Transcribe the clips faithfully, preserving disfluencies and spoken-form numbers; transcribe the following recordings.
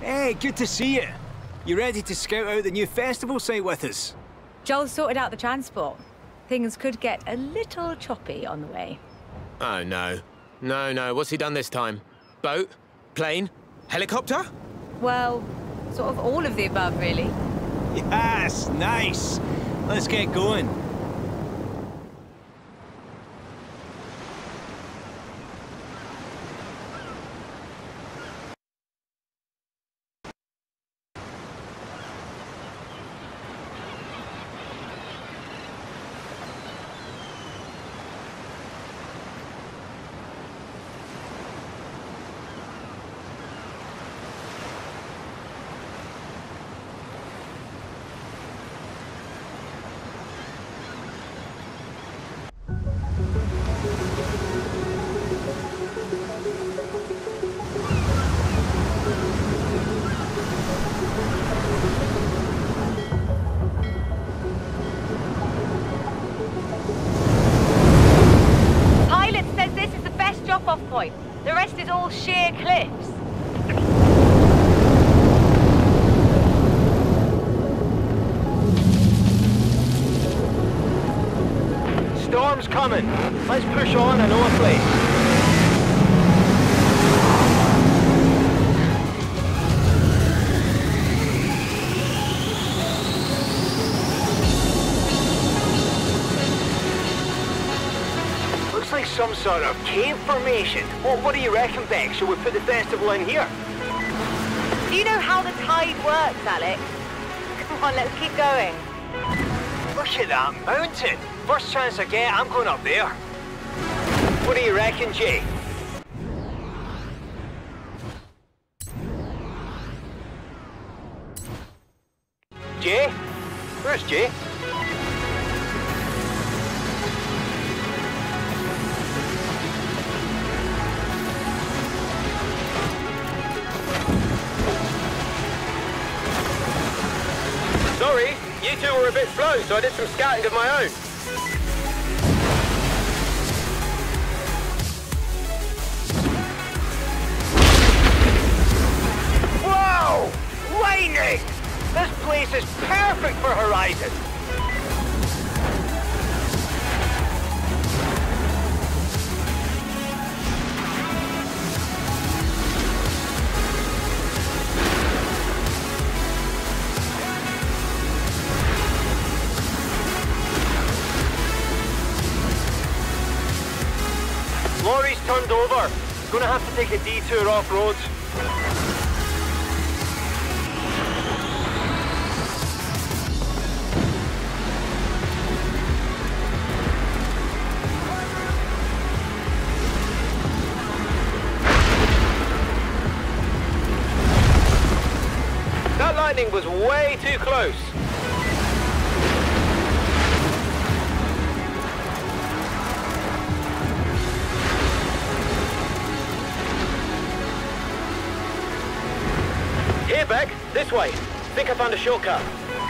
Hey, good to see you. You ready to scout out the new festival site with us? Joel sorted out the transport. Things could get a little choppy on the way. Oh, no. No, no. What's he done this time? Boat? Plane? Helicopter? Well, sort of all of the above, really. Yes, nice. Let's get going. Off point. The rest is all sheer cliffs. Storm's coming. Let's push on and know a place. Like some sort of cave formation. Well, what do you reckon, Beck? Shall we put the festival in here? Do you know how the tide works, Alex? Come on, let's keep going. Look at that mountain. First chance I get, I'm going up there. What do you reckon, Jay? Jay? Where's Jay? Sorry, you two were a bit slow, so I did some scouting of my own. Wow! Lightning! This place is perfect for Horizon! Lorry's turned over. Gonna have to take a detour off-road. That lightning was way too close. Here, Beck. This way. Think I found a shortcut.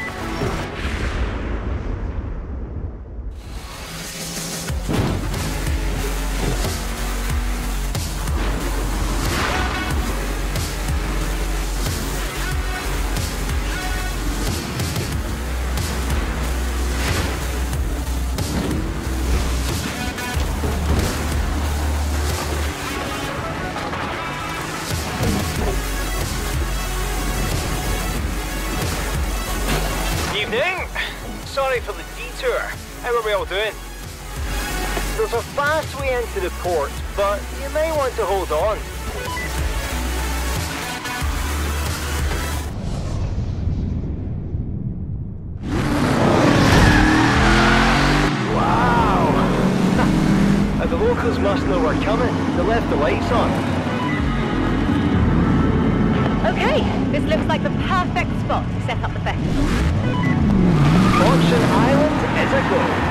Evening. Sorry for the detour. How are we all doing? There's a fast way into the port, but you may want to hold on. Wow! The locals must know we're coming. They left the lights on. Okay, this looks like the perfect spot to set up the festival. Auction Island is a go.